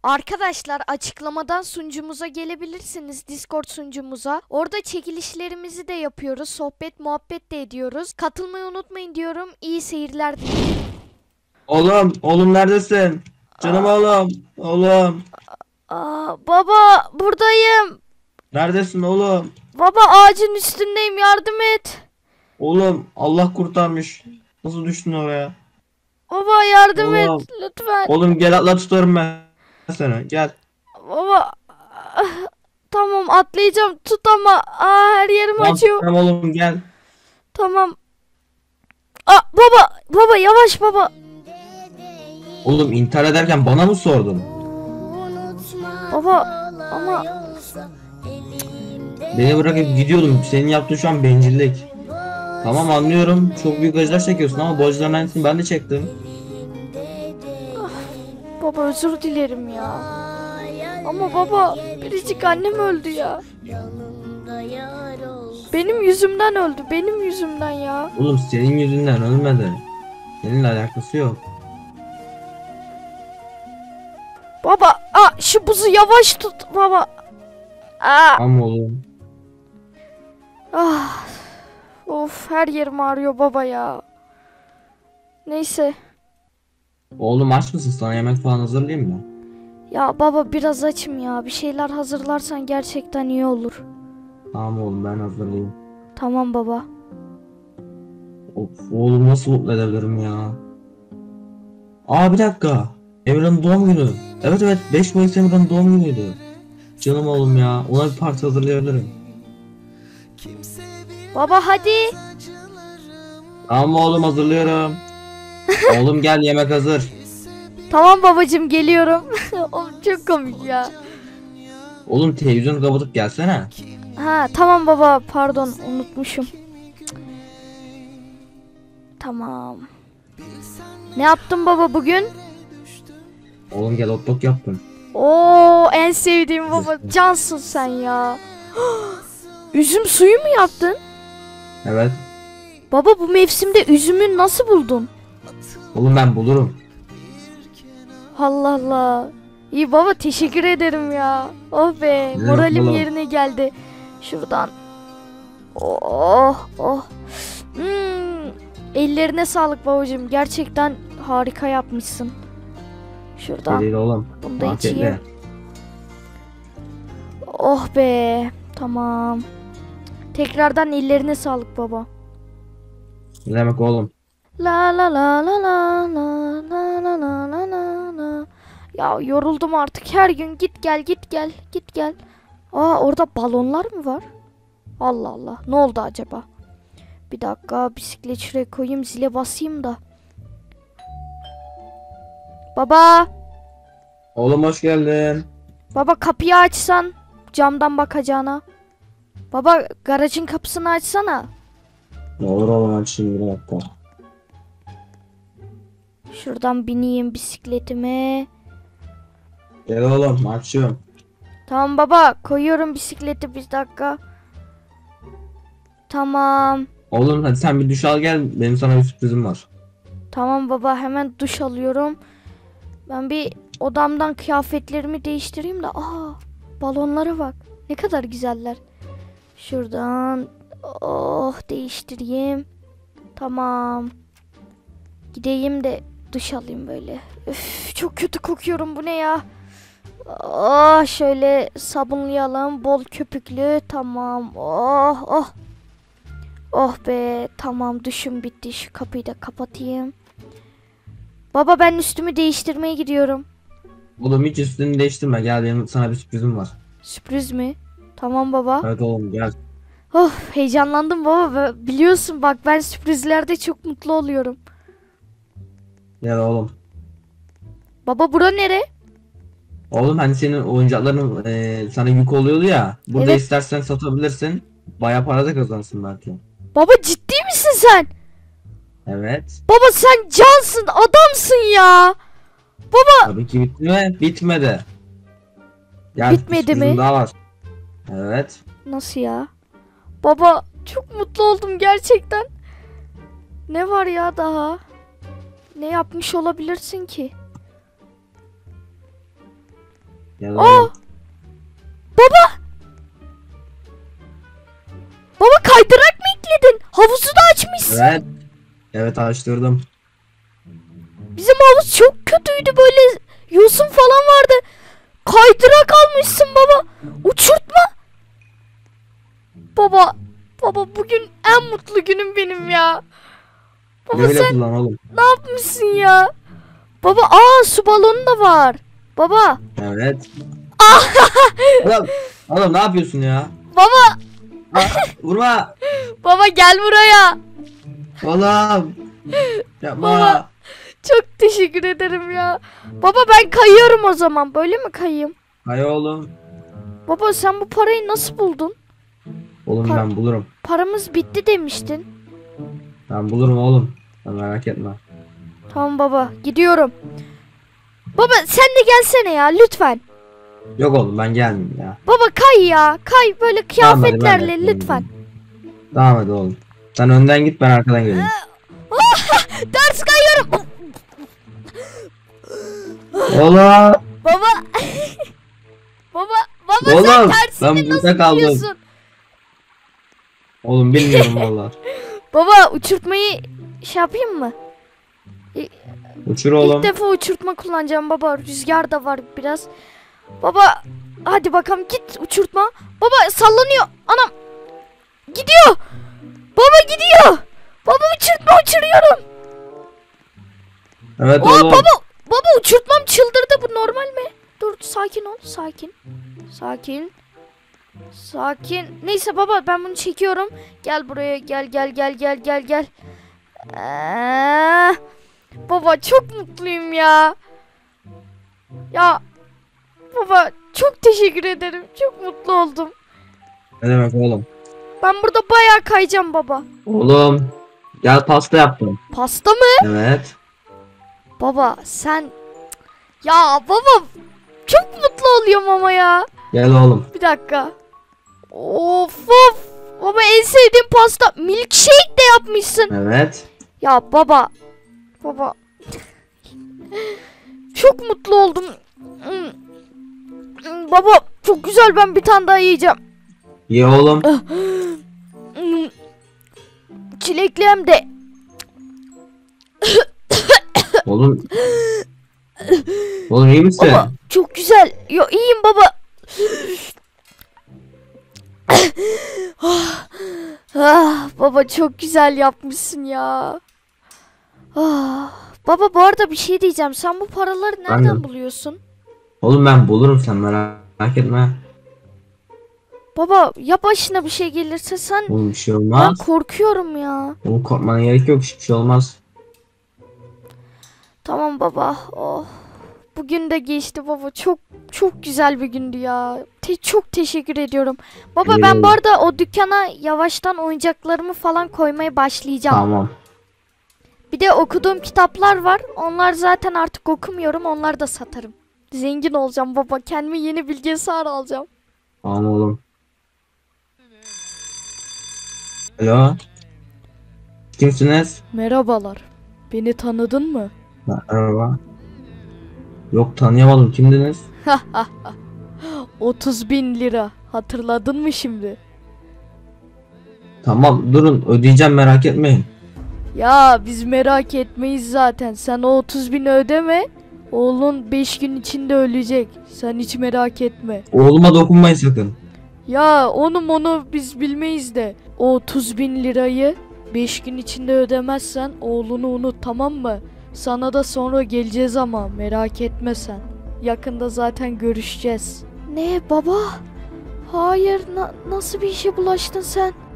Arkadaşlar açıklamadan sunucumuza gelebilirsiniz, Discord sunucumuza. Orada çekilişlerimizi de yapıyoruz. Sohbet muhabbet de ediyoruz. Katılmayı unutmayın diyorum. İyi seyirler dilerim. Oğlum neredesin? Canım oğlum, oğlum. Baba buradayım. Neredesin oğlum? Baba ağacın üstündeyim, yardım et. Oğlum Allah kurtarmış. Nasıl düştün oraya? Baba yardım et Oğlum, lütfen. oğlum gel atla tutarım ben seni. Gel. Baba tamam atlayacağım, tut ama her yerim Tamam, acıyor. tamam oğlum gel. Tamam. Baba yavaş baba. Oğlum intihar ederken bana mı sordun? Baba ama Beni bırakıp gidiyordum. Senin yaptığın şu an bencillik. Tamam anlıyorum. Çok büyük acılar çekiyorsun ama bu acıların aynısını ben de çektim. baba özür dilerim ya. Ama baba biricik annem öldü ya. Benim yüzümden öldü. Benim yüzümden ya. Oğlum senin yüzünden ölmedi. Seninle alakası yok. Baba şu buzu yavaş tut baba. Tamam oğlum. Ah, of her yerim ağrıyor baba ya. Neyse. Oğlum aç mısın? Sana yemek falan hazırlayayım mı? Ya baba biraz açım ya. Bir şeyler hazırlarsan gerçekten iyi olur. Tamam oğlum ben hazırlayayım. Tamam baba. Of oğlum nasıl mutlu edebilirim ya? Bir dakika. Emre'nin doğum günü. Evet 5 Mayıs Emre'nin doğum günüydü. Canım oğlum ya. Ona bir parti hazırlayabilirim. Baba hadi. Tamam oğlum hazırlıyorum. Oğlum gel yemek hazır. Tamam babacığım geliyorum. Oğlum çok komik ya. Oğlum televizyonu kapatıp gelsene. Tamam baba, pardon unutmuşum. Tamam. Ne yaptın baba bugün? Oğlum gel hot dog yaptım. Oo en sevdiğim baba, cansın sen ya. Üzüm suyu mu yaptın? Evet. Baba bu mevsimde üzümü nasıl buldun? Oğlum ben bulurum. Allah Allah. İyi baba, teşekkür ederim ya. Oh be, Ne demek moralim oğlum? yerine geldi. Şuradan. Oh. Ellerine sağlık babacığım. Gerçekten harika yapmışsın. Şuradan. Değil oğlum. Bunu da Afiyetle. içeyim. Oh be. Tamam. Tekrardan ellerine sağlık baba. Ne demek oğlum? La la la la la la la la la la la la. Ya yoruldum artık. Her gün git gel git gel git gel. Orada balonlar mı var? Allah Allah. Ne oldu acaba? Bir dakika, bisiklet şuraya koyayım, zile basayım da. Baba. Oğlum hoş geldin. Baba kapıyı açsan, camdan bakacağına. Baba garajın kapısını açsana. Ne olur oğlum aç şimdi bir dakika. Şuradan bineyim bisikletime. Gel oğlum açıyorum. Tamam baba, koyuyorum bisikleti, bir dakika. Tamam. Oğlum hadi sen bir duş al gel. Benim sana bir sürprizim var. Tamam baba, hemen duş alıyorum. Ben bir odamdan kıyafetlerimi değiştireyim de. Balonlara bak. Ne kadar güzeller. Şuradan değiştireyim. Tamam. Gideyim de duş alayım böyle. Üf, çok kötü kokuyorum, bu ne ya? Şöyle sabunlayalım, bol köpüklü. Tamam. Oh be, tamam, duşum bitti. Şu kapıyı da kapatayım. Baba ben üstümü değiştirmeye gidiyorum. Oğlum hiç üstünü değiştirme. Gel benim sana bir sürprizim var. Sürpriz mi? Tamam baba. Evet oğlum gel. Heyecanlandım baba. Biliyorsun bak, ben sürprizlerde çok mutlu oluyorum. Gel oğlum. Baba bura nere? Oğlum hani senin oyuncakların sana yük oluyordu ya. Burada Evet. istersen satabilirsin. Baya para da kazanırsın belki. Baba ciddi misin sen? Evet. Baba sen cansın, adamsın ya. Tabii ki bitti mi? Bitmedi. Gel, Bitmedi sürprizim mi? daha var. Evet. Nasıl ya? Baba çok mutlu oldum gerçekten. Ne var ya daha? Ne yapmış olabilirsin ki? Gel Aa! oğlum. Baba kaydırak mı ekledin? Havuzu da açmışsın. Evet. Evet açtırdım. Bizim havuz çok kötüydü, böyle yosun falan vardı. Kaydırak almışsın baba. Uçurtma. Baba bugün en mutlu günüm benim ya. Baba Böyle sen kullan oğlum. ne yapmışsın ya? Baba su balonu da var. Baba. Evet. Oğlum ne yapıyorsun ya? Baba. Vurma. Baba gel buraya. Oğlum. Yapma. Baba. Çok teşekkür ederim ya. Baba ben kayıyorum o zaman. Böyle mi kayayım? Hay oğlum. Baba sen bu parayı nasıl buldun? Oğlum ben bulurum. Paramız bitti demiştin. Ben bulurum oğlum. Sen merak etme. Tamam baba, gidiyorum. Baba sen de gelsene ya lütfen. Yok oğlum ben gelmeyeyim ya. Baba kay ya. Kay böyle Tamam, hadi ben de kıyafetlerle yapayım. lütfen. Tamam hadi oğlum. Sen önden git ben arkadan geleyim. Ders kayıyorum. Oğlum. Baba. Baba sen Oğlum. tersini Ben nasıl burada kaldım. biliyorsun? Oğlum bilmiyorum valla. Baba uçurtmayı şey yapayım mı? Uçur oğlum. İlk defa uçurtma kullanacağım baba. Rüzgar da var biraz. Baba hadi bakalım git uçurtma. Baba sallanıyor. Anam. Gidiyor. Baba gidiyor. Baba uçurtma uçuruyorum. Evet Aa, oğlum. baba uçurtmam çıldırdı, bu normal mi? Dur sakin ol, sakin. Neyse baba ben bunu çekiyorum. Gel buraya, gel. Baba çok mutluyum ya. Ya baba çok teşekkür ederim. Çok mutlu oldum. Ne demek oğlum? Ben burada bayağı kayacağım baba. Oğlum. Gel pasta yaptım. Pasta mı? Evet. Baba sen... Ya baba çok mutlu oluyorum ama ya. Gel oğlum. Bir dakika. Of. Baba en sevdiğim pasta. Milkshake de yapmışsın. Evet. Ya baba. Çok mutlu oldum. Baba çok güzel, ben bir tane daha yiyeceğim. Ye oğlum. Çilekli hem de. Oğlum. Oğlum iyi misin? Baba çok güzel. Yo iyiyim baba. Baba çok güzel yapmışsın ya. Baba bu arada bir şey diyeceğim. Sen bu paraları nereden Anladım. buluyorsun? Oğlum ben bulurum sen merak etme. Baba ya başına bir şey gelirse sen... Oğlum bir şey Ben olmaz. korkuyorum ya. Oğlum korkmana gerek yok, hiçbir şey olmaz. Tamam baba. Oh. Bugün de geçti baba. Çok güzel bir gündü ya. Çok teşekkür ediyorum. Baba ben bu arada o dükkana yavaştan oyuncaklarımı falan koymaya başlayacağım. Tamam. Bir de okuduğum kitaplar var. Onlar zaten artık okumuyorum. Onları da satarım. Zengin olacağım baba. Kendime yeni bilgisayar alacağım. Tamam oğlum. Alo. Kimsiniz? Merhabalar. Beni tanıdın mı? Merhaba. Yok tanıyamadım, kimdiniz? 30.000 lira. Hatırladın mı şimdi? Tamam durun, ödeyeceğim merak etmeyin. Ya biz merak etmeyiz zaten. Sen o 30.000 ödeme. Oğlun 5 gün içinde ölecek. Sen hiç merak etme. Oğluma dokunmayın sakın. Ya onu biz bilmeyiz de. O 30.000 lirayı 5 gün içinde ödemezsen oğlunu unut, tamam mı? Sana da sonra geleceğiz ama merak etme sen. Yakında zaten görüşeceğiz. Ne baba? Hayır, nasıl bir işe bulaştın sen?